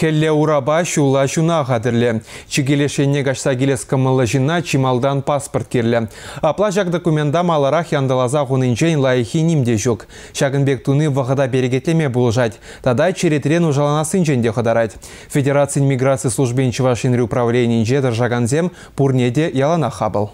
Хелле ураба шула шуна қадырлы. Чигелешенне кашса келес кымылы жина чималдан паспорт керлі. Аплажак документа маларах яндалаза ғунынчен лайхи нимде жүк. Шагынбек туны вағыда берегетлеме бұлжать. Тадай черетрен ужаланасын женде қыдарать. Федерация миграции службен Чувашинри управления держаганзем пурнеде ялана хабыл.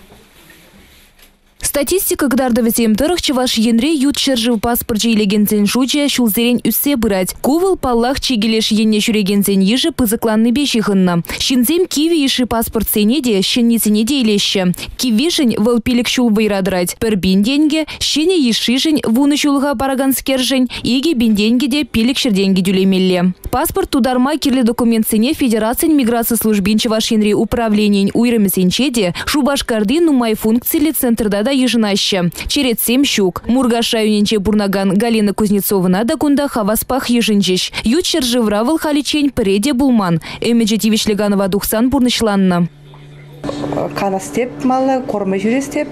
Статистика гдардовы земтырых Чуваш енре ют шержив паспорт жейлегензен шуче шулзерен үссе бырать. Кувыл паллах чигелеш енне шүрегензен ежі пызыкланны бешихынна. Шинзем киви еші паспорт сенеде, шеннесене дейлеші. Кивишін выл пилік шул вайрадрать. Пір бинденге, шене ешишін вуны шулға параганскержін, еге бинденге де пилік шерденге дюлемелле. Паспорт тударма кирлі документ сене Федерация миграции службин Чуваш енре управлениен уйрымесенчеде, шубашкарды нумай функции центрда да еженаще. Черед 7 щук. Мургаша юненче бурнаган Галина Кузнецовна да кунда хаваспах ежинчиш. Ючер живравыл халичень преде булман. Эмеджетивич Леганова духсан бурнышланна. Кана степ малы, корма жүре степ.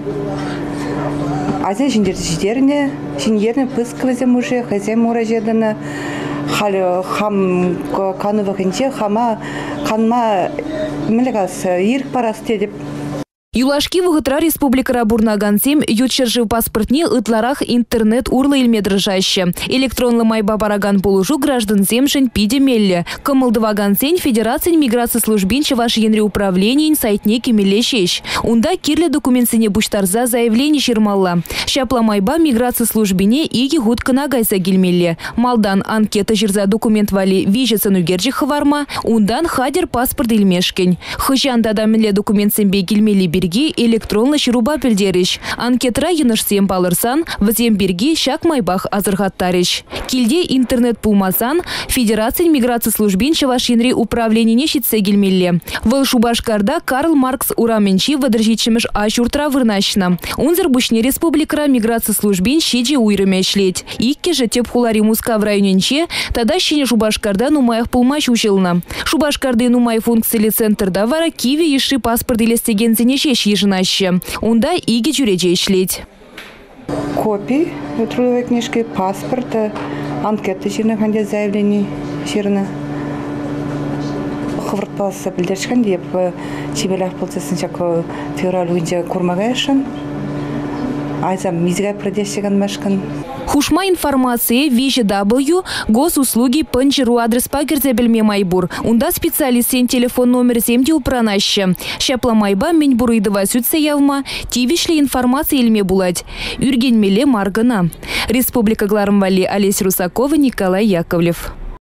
Азен жіндерді жидеріне, жіндеріне пыскывызем уже, хазем ура жедіні. Халі хам каны вақынче, хама канма мілігас ирк парасте деп. Юлашки вғытра республикара бурнагансем ютшержив паспортне ытларах интернет урла илмедрыжаще. Электронлы майба бараган полужу граждан земшен пидемелле. Кымылдывагансен Федерация миграции службин Чуваш енре управлениен сайтне кемелешеш. Унда кирле документсене буштарза заявление шермалла. Шапла майба миграции службине иги гудкана гайса гельмелле. Малдан анкета жирза документ вали вижесан угерджи хварма, ундан хадер паспорт илмешкен. Хыжанда даменле документсенбе гельмелли электронлы шируба пельдериш. Анкетра енышсем палырсан, візем берги шак майбах азырғаттариш. Килде интернет пулмасан, Федерация миграции службин Чуваш енре управленине шитсе гельмелле. Выл Шубашкарда Карл Маркс ураменчи выдержичимеш ашуртра вырнашна. Унзыр бушне республикара миграции службин шиджи уйрымешлеть. Икке же теп хулари муска в районенче, тада щене Шубашкарда нумаях пулмаш училна. Шубашкарды нумай функции центрда вара киви еши паспорт илестегензене еженаще. Унда иги жүреже ишлеть. Копии трудовой книжки, паспорта, анкеты жирны ханде заявлений жирны. Хвыртпалысы білдершкен деп чебелях полцесын жак февраль уйнде курмагайшын. Айзам мизгай продешеген мәшкін. Хушма информации VGW госуслуги панчеру адрес пагерзе белме майбур. Унда специалистен телефон номер 7 упранаще. Шапла майба мен бурыдыва сүтсе явма, тивишле информация илме булать. Юрген меле маргана. Республика Глармвали Олесь Русакова, Николай Яковлев.